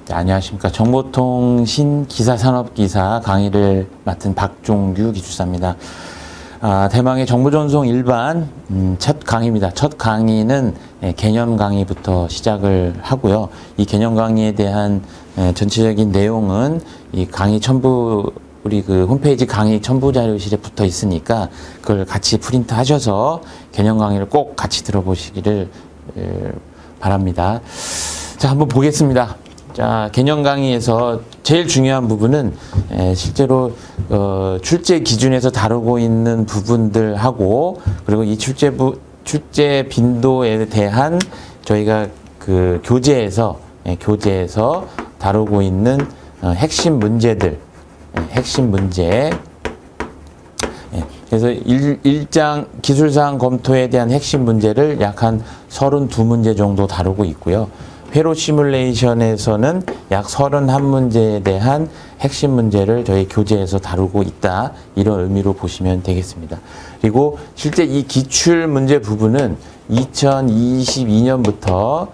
안녕하십니까. 정보통신 기사산업기사 강의를 맡은 박종규 기술사입니다. 대망의 정보전송 일반 첫 강의입니다. 첫 강의는 개념 강의부터 시작을 하고요. 이 개념 강의에 대한 전체적인 내용은 이 강의 첨부 우리 그 홈페이지 강의 첨부 자료실에 붙어 있으니까 그걸 같이 프린트 하셔서 개념 강의를 꼭 같이 들어보시기를 바랍니다. 자, 한번 보겠습니다. 자, 개념 강의에서 제일 중요한 부분은 실제로 출제 기준에서 다루고 있는 부분들하고 그리고 이 출제 빈도에 대한 저희가 그 교재에서 다루고 있는 핵심 문제들, 핵심 문제. 그래서 1장 기술사항 검토에 대한 핵심 문제를 약 한 32문제 정도 다루고 있고요. 회로 시뮬레이션에서는 약 31문제에 대한 핵심 문제를 저희 교재에서 다루고 있다. 이런 의미로 보시면 되겠습니다. 그리고 실제 이 기출 문제 부분은 2022년부터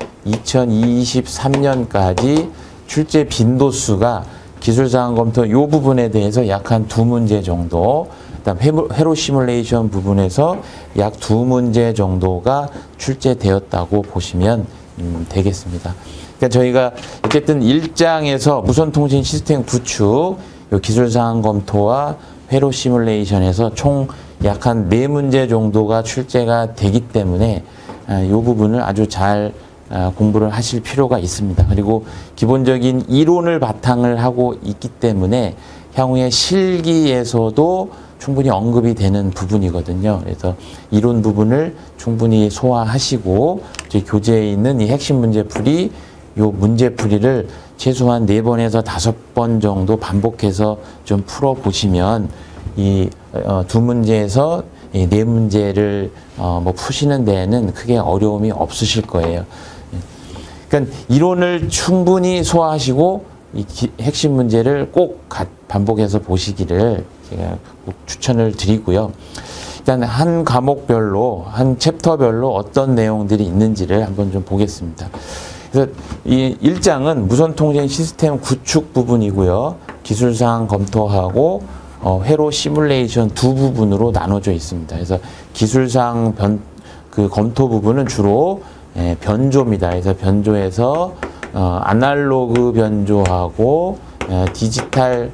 2023년까지 출제 빈도수가 기술사항 검토 이 부분에 대해서 약 한 2문제 정도, 그다음 회로 시뮬레이션 부분에서 약 2문제 정도가 출제되었다고 보시면 되겠습니다. 그러니까 저희가 어쨌든 1장에서 무선통신 시스템 구축, 요 기술사항 검토와 회로 시뮬레이션에서 총 약 한 4문제 정도가 출제가 되기 때문에 이 부분을 아주 잘 공부를 하실 필요가 있습니다. 그리고 기본적인 이론을 바탕을 하고 있기 때문에 향후에 실기에서도 충분히 언급이 되는 부분이거든요. 그래서 이론 부분을 충분히 소화하시고 저희 교재에 있는 이 핵심 문제풀이, 요 문제풀이를 최소한 4번에서 5번 정도 반복해서 좀 풀어보시면 이 2문제에서 이 4문제를 뭐 푸시는 데에는 크게 어려움이 없으실 거예요. 그러니까 이론을 충분히 소화하시고 이 핵심 문제를 꼭 반복해서 보시기를 제가 꼭 추천을 드리고요. 일단 한 과목별로, 한 챕터별로 어떤 내용들이 있는지를 한번 좀 보겠습니다. 그래서 이 1장은 무선통신 시스템 구축 부분이고요. 기술사항 검토하고 회로 시뮬레이션 두 부분으로 나눠져 있습니다. 그래서 기술사항 검토 부분은 주로 변조입니다. 그래서 변조에서 아날로그 변조하고 디지털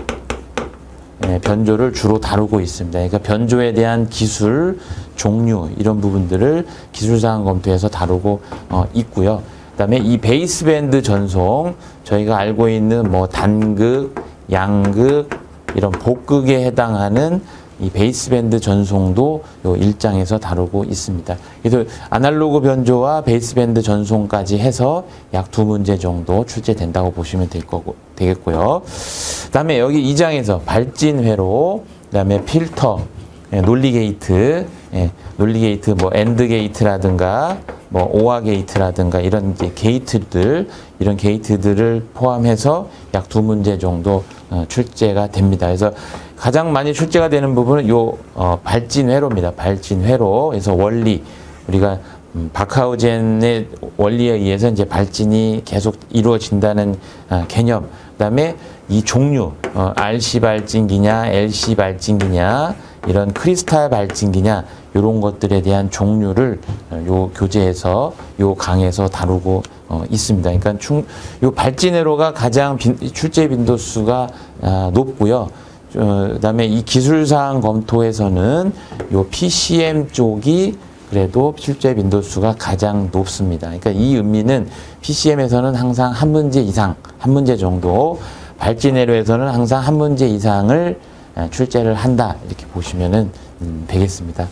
변조를 주로 다루고 있습니다. 그러니까 변조에 대한 기술, 종류 이런 부분들을 기술사항 검토에서 다루고 있고요. 그다음에 이 베이스밴드 전송, 저희가 알고 있는 뭐 단극, 양극 이런 복극에 해당하는 이 베이스밴드 전송도 요 1장에서 다루고 있습니다. 그래서 아날로그 변조와 베이스밴드 전송까지 해서 약 2문제 정도 출제된다고 보시면 되겠고요. 그다음에 여기 2장에서 발진 회로, 그다음에 필터, 논리 게이트, 뭐 엔드 게이트라든가 뭐 오아 게이트라든가 이런 이제 게이트들, 이런 게이트들을 포함해서 약 2문제 정도 출제가 됩니다. 그래서 가장 많이 출제가 되는 부분은 요 발진 회로입니다. 발진 회로. 그래서 원리, 우리가 바카우젠의 원리에 의해서 이제 발진이 계속 이루어진다는 개념. 그다음에 이 종류, RC 발진기냐, LC 발진기냐, 이런 크리스탈 발진기냐, 이런 것들에 대한 종류를 요 교재에서, 요 강에서 다루고 있습니다. 그러니까 요 발진 회로가 가장 출제 빈도수가 높고요. 그다음에 이 기술사항 검토에서는 요 PCM 쪽이 그래도 출제 빈도수가 가장 높습니다. 그러니까 이 의미는 PCM에서는 항상 한 문제 이상, 한 문제 정도, 발진 회로에서는 항상 한 문제 이상을 출제를 한다. 이렇게 보시면은 되겠습니다.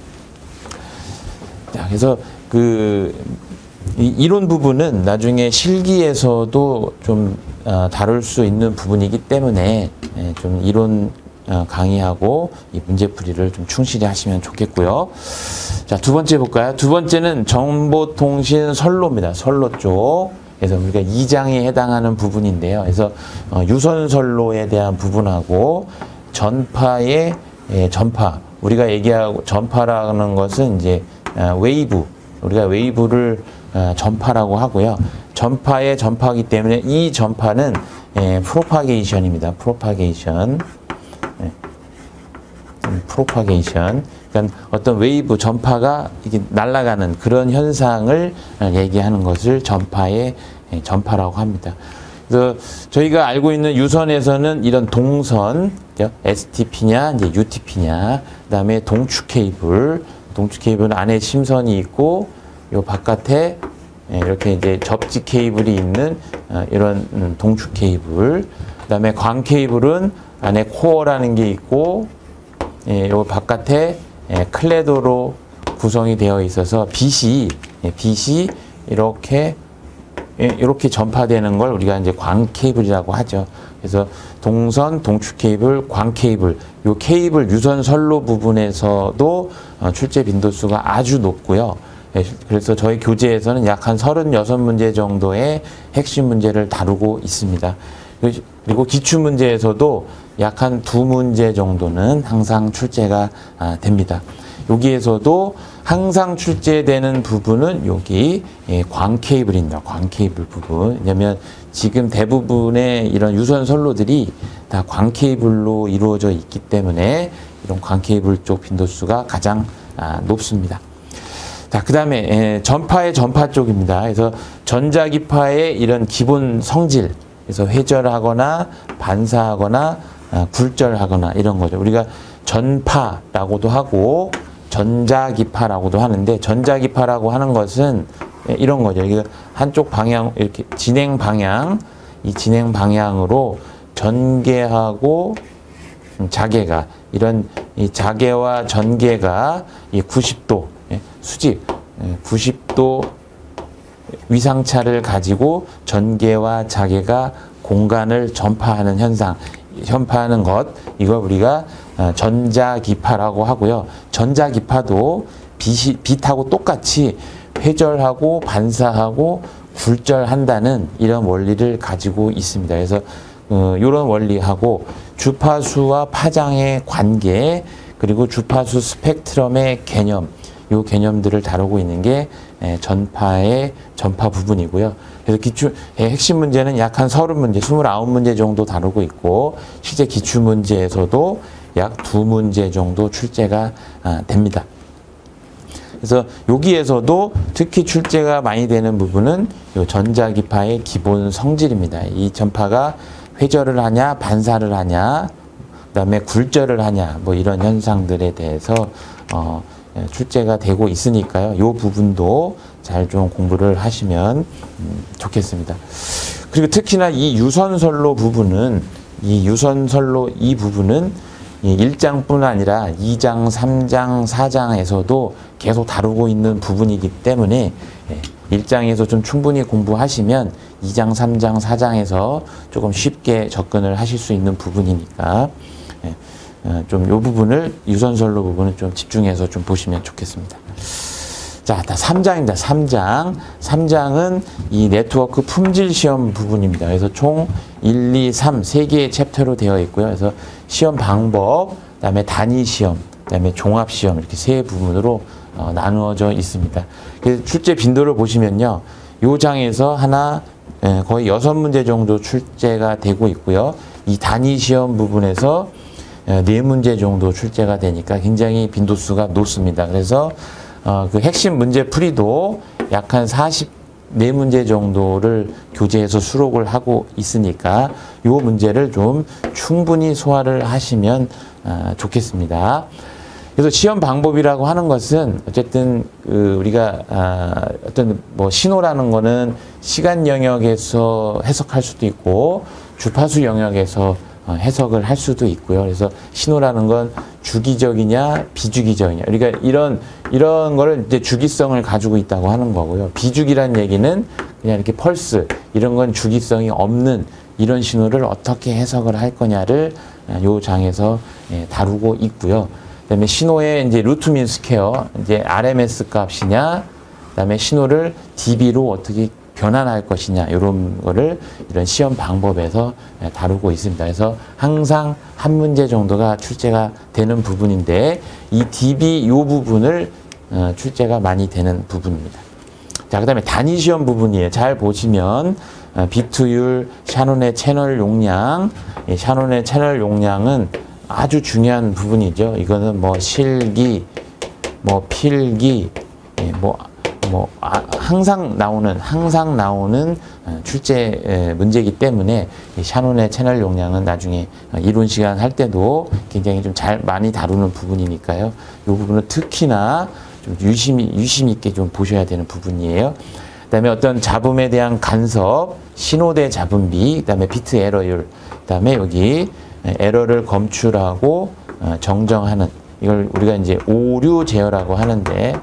자, 그래서 이 이론 부분은 나중에 실기에서도 좀 다룰 수 있는 부분이기 때문에 좀 이론 강의하고 이 문제풀이를 좀 충실히 하시면 좋겠고요. 자, 두 번째 볼까요? 두 번째는 정보통신 선로입니다. 선로 쪽. 그래서 우리가 2장에 해당하는 부분인데요. 그래서 유선 선로에 대한 부분하고 전파의 전파. 우리가 얘기하고 전파라는 것은 이제 웨이브. 우리가 웨이브를 전파라고 하고요. 전파의 전파이기 때문에 이 전파는 프로파게이션입니다. 프로파게이션. 프로파게이션. 그러니까 어떤 웨이브 전파가 이게 날아가는 그런 현상을 얘기하는 것을 전파의 전파라고 합니다. 그래서 저희가 알고 있는 유선에서는 이런 동선, STP냐, 이제 UTP냐, 그다음에 동축 케이블, 동축 케이블은 안에 심선이 있고, 요 바깥에 이렇게 이제 접지 케이블이 있는 이런 동축 케이블, 그다음에 광 케이블은 안에 코어라는 게 있고, 요 바깥에 클레도로 구성이 되어 있어서 빛이 이렇게 전파되는 걸 우리가 이제 광 케이블이라고 하죠. 그래서 동선, 동축 케이블, 광 케이블, 요 케이블 유선 선로 부분에서도 출제 빈도수가 아주 높고요. 그래서 저희 교재에서는 약 한 36문제 정도의 핵심 문제를 다루고 있습니다. 그리고 기출 문제에서도 약 한 2문제 정도는 항상 출제가 됩니다. 여기에서도 항상 출제되는 부분은 여기 광 케이블입니다. 광 케이블 부분. 왜냐면 지금 대부분의 이런 유선 선로들이 다 광 케이블로 이루어져 있기 때문에 이런 광 케이블 쪽 빈도수가 가장 높습니다. 자, 그 다음에 전파의 전파 쪽입니다. 그래서 전자기파의 이런 기본 성질, 그래서 회절하거나 반사하거나 굴절하거나 이런 거죠. 우리가 전파라고도 하고 전자기파라고도 하는데, 전자기파라고 하는 것은 이런 거죠. 이게 한쪽 방향, 이렇게 진행 방향, 이 진행 방향으로 전개하고 자개가, 이런 이 자개와 전개가 이 90도 수직 90도 위상차를 가지고 전개와 자개가 공간을 전파하는 현상, 전파하는 것, 이걸 우리가 전자기파라고 하고요. 전자기파도 빛하고 똑같이 회절하고 반사하고 굴절한다는 이런 원리를 가지고 있습니다. 그래서 이런 원리하고 주파수와 파장의 관계, 그리고 주파수 스펙트럼의 개념, 이 개념들을 다루고 있는 게 전파의 전파 부분이고요. 그래서 기출 핵심 문제는 약 한 30문제, 29문제 정도 다루고 있고, 실제 기출 문제에서도 약 2문제 정도 출제가 됩니다. 그래서 여기에서도 특히 출제가 많이 되는 부분은 이 전자기파의 기본 성질입니다. 이 전파가 회절을 하냐, 반사를 하냐, 그다음에 굴절을 하냐, 뭐 이런 현상들에 대해서 출제가 되고 있으니까요. 이 부분도 잘 좀 공부를 하시면 좋겠습니다. 그리고 특히나 이 유선선로 부분은, 이 유선선로 이 부분은 1장뿐 아니라 2장, 3장, 4장에서도 계속 다루고 있는 부분이기 때문에 1장에서 좀 충분히 공부하시면 2장, 3장, 4장에서 조금 쉽게 접근을 하실 수 있는 부분이니까 좀 이 부분을, 유선선로 부분을 좀 집중해서 좀 보시면 좋겠습니다. 자, 3장입니다. 3장. 3장은 이 네트워크 품질 시험 부분입니다. 그래서 총 1, 2, 3, 3개의 챕터로 되어 있고요. 그래서 시험 방법, 그다음에 단위 시험, 그다음에 종합 시험, 이렇게 세 부분으로 나누어져 있습니다. 그래서 출제 빈도를 보시면요. 요 장에서 거의 6문제 정도 출제가 되고 있고요. 이 단위 시험 부분에서 4문제 정도 출제가 되니까 굉장히 빈도수가 높습니다. 그래서 그 핵심 문제 풀이도 약 한 44문제 정도를 교재에서 수록을 하고 있으니까 이 문제를 좀 충분히 소화를 하시면 좋겠습니다. 그래서 시험 방법이라고 하는 것은 어쨌든 우리가 어떤 뭐 신호라는 거는 시간 영역에서 해석할 수도 있고 주파수 영역에서 해석을 할 수도 있고요. 그래서 신호라는 건 주기적이냐 비주기적이냐, 그러니까 이런 거를 이제 주기성을 가지고 있다고 하는 거고요. 비주기란 얘기는 그냥 이렇게 펄스, 이런 건 주기성이 없는 이런 신호를 어떻게 해석을 할 거냐를 요 장에서 다루고 있고요. 그다음에 신호의 이제 루트 민 스퀘어, 이제 RMS 값이냐, 그다음에 신호를 dB로 어떻게 변환할 것이냐, 이런 거를 이런 시험 방법에서 다루고 있습니다. 그래서 항상 한 문제 정도가 출제가 되는 부분인데, 이 dB 요 부분을 출제가 많이 되는 부분입니다. 자, 그 다음에 단위 시험 부분이에요. 잘 보시면 비트율, 샤논의 채널 용량, 샤논의 채널 용량은 아주 중요한 부분이죠. 이거는 뭐 실기, 뭐 필기, 항상 나오는 출제 문제이기 때문에 이 샤논의 채널 용량은 나중에 이론 시간 할 때도 굉장히 좀 많이 다루는 부분이니까요. 이 부분은 특히나 좀 유심 있게 좀 보셔야 되는 부분이에요. 그다음에 어떤 잡음에 대한 간섭, 신호대 잡음비, 그다음에 비트 에러율, 그다음에 여기 에러를 검출하고 정정하는, 이걸 우리가 이제 오류 제어라고 하는데,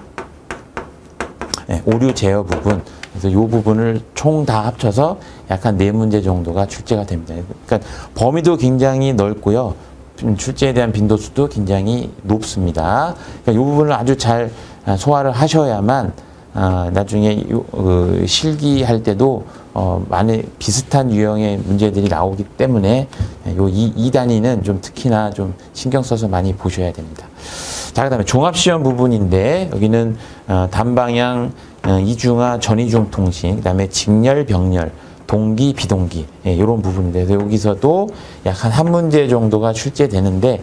오류 제어 부분, 그래서 이 부분을 총 다 합쳐서 약 한 4문제 정도가 출제가 됩니다. 그러니까 범위도 굉장히 넓고요. 출제에 대한 빈도수도 굉장히 높습니다. 그러니까 이 부분을 아주 잘 소화를 하셔야만 나중에 실기할 때도 많이 비슷한 유형의 문제들이 나오기 때문에 요 2단위는 좀 특히나 좀 신경 써서 많이 보셔야 됩니다. 자, 그 다음에 종합시험 부분인데, 여기는 단방향, 이중화, 전이중 통신, 그 다음에 직렬, 병렬, 동기, 비동기, 이런 부분인데, 여기서도 약 한 문제 정도가 출제되는데,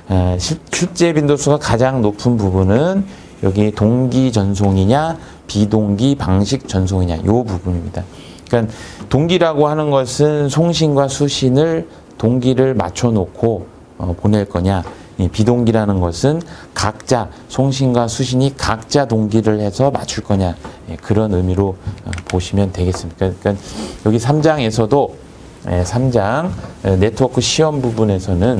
출제 빈도수가 가장 높은 부분은 여기 동기 전송이냐, 비동기 방식 전송이냐, 이 부분입니다. 그러니까 동기라고 하는 것은 송신과 수신을 동기를 맞춰놓고 보낼 거냐, 비동기라는 것은 각자 송신과 수신이 각자 동기를 해서 맞출 거냐, 그런 의미로 보시면 되겠습니다. 그러니까 여기 3장에서도 3장 네트워크 시험 부분에서는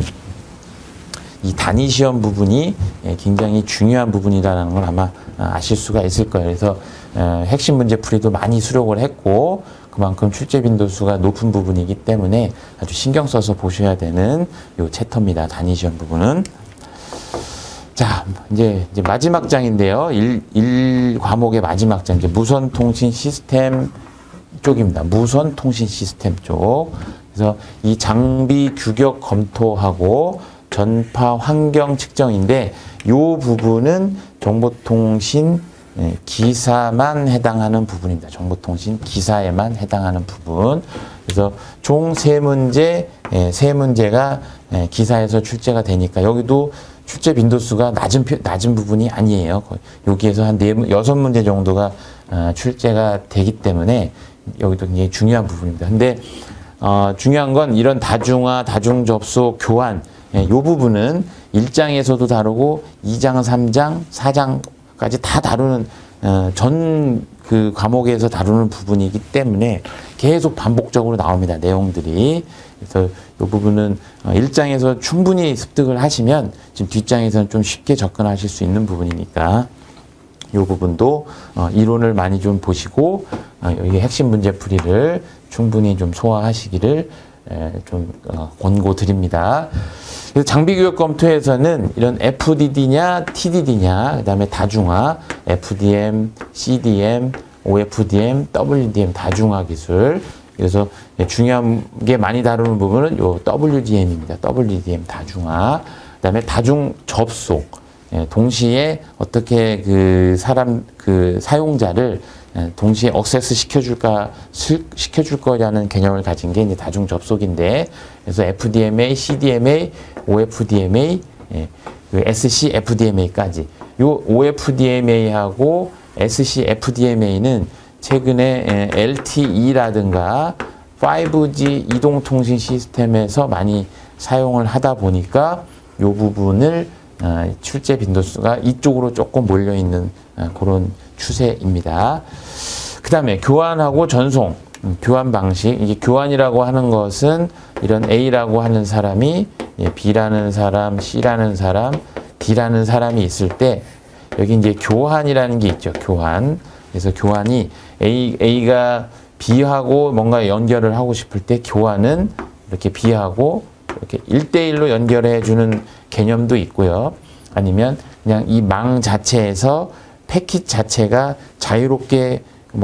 이 단위 시험 부분이 굉장히 중요한 부분이라는 걸 아마 아실 수가 있을 거예요. 그래서 핵심 문제 풀이도 많이 수록을 했고, 그만큼 출제 빈도수가 높은 부분이기 때문에 아주 신경 써서 보셔야 되는 요 챕터입니다. 단위 시험 부분은. 자, 이제 마지막 장인데요. 1 과목의 마지막 장, 이제 무선 통신 시스템 쪽입니다. 무선 통신 시스템 쪽. 그래서 이 장비 규격 검토하고 전파 환경 측정인데, 요 부분은 정보통신 기사만 해당하는 부분입니다. 정보통신 기사에만 해당하는 부분. 그래서 총 3문제, 3문제가 기사에서 출제가 되니까 여기도 출제 빈도수가 낮은 부분이 아니에요. 여기에서 한 6문제 정도가 출제가 되기 때문에 여기도 굉장히 중요한 부분입니다. 근데 중요한 건 이런 다중화, 다중접속, 교환, 이 부분은 1장에서도 다루고 2장, 3장, 4장까지 다 다루는 전 그 과목에서 다루는 부분이기 때문에 계속 반복적으로 나옵니다. 내용들이. 그래서 이 부분은 1장에서 충분히 습득을 하시면 지금 뒷장에서는 좀 쉽게 접근하실 수 있는 부분이니까 이 부분도 이론을 많이 좀 보시고 여기 핵심 문제 풀이를 충분히 좀 소화하시기를 좀 권고드립니다. 그래서 장비교육 검토에서는 이런 FDD냐, TDD냐, 그 다음에 다중화, FDM, CDM, OFDM, WDM 다중화 기술. 그래서 중요한 게 많이 다루는 부분은 요 WDM입니다. WDM 다중화. 그 다음에 다중 접속. 동시에 어떻게 그 사용자를 동시에 억세스 시켜줄 거냐는 개념을 가진 게 이제 다중 접속인데, 그래서 FDMA, CDMA, OFDMA, 그 SCFDMA까지. 요 OFDMA하고 SCFDMA는 최근에 LTE라든가 5G 이동통신 시스템에서 많이 사용을 하다 보니까 요 부분을 출제 빈도수가 이쪽으로 조금 몰려있는 그런 추세입니다. 그 다음에 교환하고 전송, 교환 방식. 이게 교환이라고 하는 것은 이런 A라고 하는 사람이 B라는 사람, C라는 사람, D라는 사람이 있을 때 여기 이제 교환이라는 게 있죠. 교환. 그래서 교환이 A가 B하고 뭔가 연결을 하고 싶을 때 교환은 이렇게 B하고 이렇게 1대1로 연결해 주는 개념도 있고요. 아니면 그냥 이 망 자체에서 패킷 자체가 자유롭게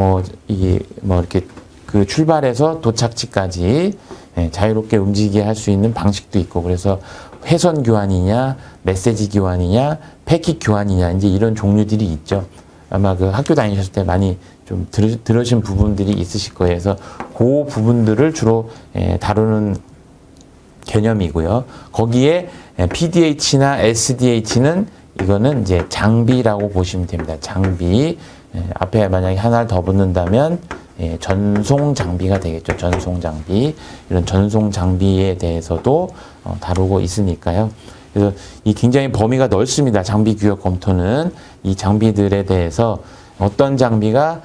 이렇게 그 출발해서 도착지까지 자유롭게 움직이게 할 수 있는 방식도 있고, 그래서 회선 교환이냐, 메시지 교환이냐, 패킷 교환이냐, 이제 이런 종류들이 있죠. 아마 그 학교 다니셨을 때 많이 좀 들으신 부분들이 있으실 거예요. 그래서 그 부분들을 주로 다루는 개념이고요. 거기에 PDH나 SDH는 이거는 이제 장비라고 보시면 됩니다. 장비. 앞에 만약에 하나를 더 붙는다면 전송 장비가 되겠죠. 전송 장비. 이런 전송 장비에 대해서도 다루고 있으니까요. 그래서 이 굉장히 범위가 넓습니다. 장비 규격 검토는 이 장비들에 대해서 어떤 장비가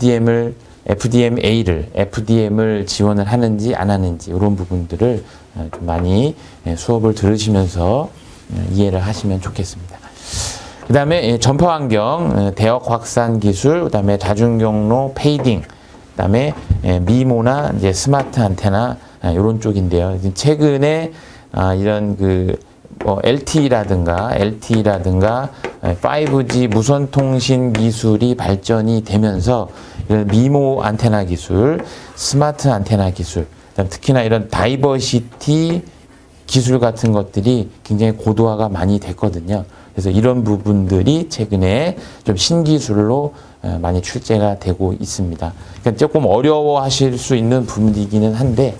FDM을 지원을 하는지 안 하는지 이런 부분들을 좀 많이 수업을 들으시면서 이해를 하시면 좋겠습니다. 그 다음에 전파 환경, 대역 확산 기술, 그 다음에 다중경로 페이딩, 그 다음에 미모나 이제 스마트 안테나 이런 쪽인데요. 최근에 이런 LTE라든가 5G 무선 통신 기술이 발전이 되면서 이런 미모 안테나 기술, 스마트 안테나 기술, 특히나 이런 다이버시티 기술 같은 것들이 굉장히 고도화가 많이 됐거든요. 그래서 이런 부분들이 최근에 좀 신기술로 많이 출제가 되고 있습니다. 그러니까 조금 어려워하실 수 있는 부분이기는 한데,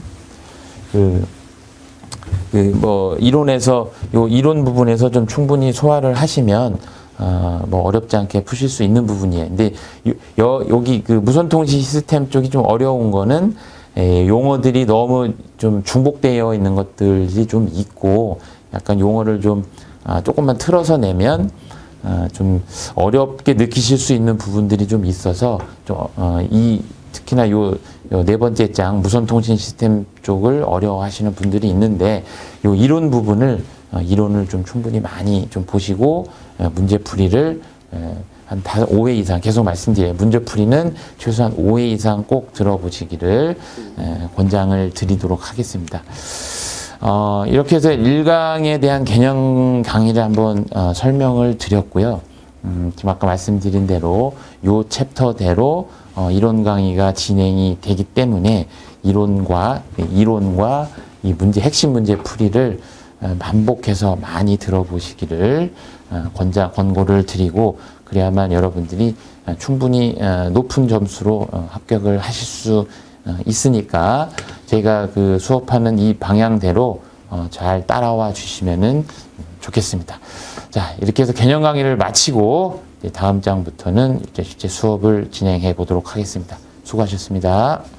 이론에서, 이론 부분에서 좀 충분히 소화를 하시면, 어렵지 않게 푸실 수 있는 부분이에요. 근데, 여기 무선통신 시스템 쪽이 좀 어려운 거는, 용어들이 너무 좀 중복되어 있는 것들이 좀 있고, 약간 용어를 좀, 조금만 틀어서 내면, 좀 어렵게 느끼실 수 있는 부분들이 좀 있어서, 특히나 네 번째 장 무선통신 시스템 쪽을 어려워하시는 분들이 있는데 이론 부분을 이론을 좀 충분히 많이 좀 보시고 문제풀이를 한 5회 이상 계속 말씀드려요. 문제풀이는 최소한 5회 이상 꼭 들어보시기를 권장을 드리도록 하겠습니다. 이렇게 해서 1강에 대한 개념 강의를 한번 설명을 드렸고요. 지금 아까 말씀드린 대로 요 챕터대로 이론 강의가 진행이 되기 때문에 이론과 이 핵심 문제 풀이를 반복해서 많이 들어보시기를 권고를 드리고 그래야만 여러분들이 충분히 높은 점수로 합격을 하실 수 있으니까 저희가 수업하는 이 방향대로 잘 따라와 주시면은 좋겠습니다. 자, 이렇게 해서 개념 강의를 마치고 다음 장부터는 이제 실제 수업을 진행해 보도록 하겠습니다. 수고하셨습니다.